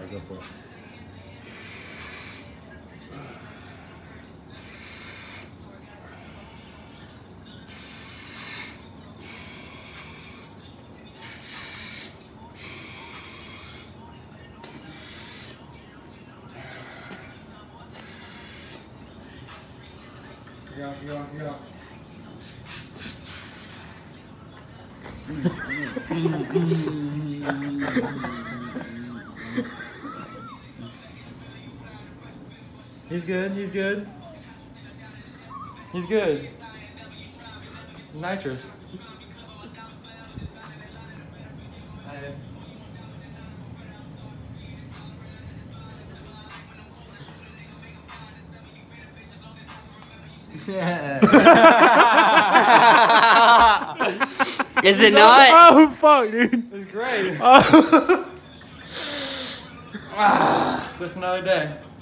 Alright, go for it. Yeah. He's good. He's good. Nitrous. Is it not? Oh fuck, dude. It's great. Oh. Just another day.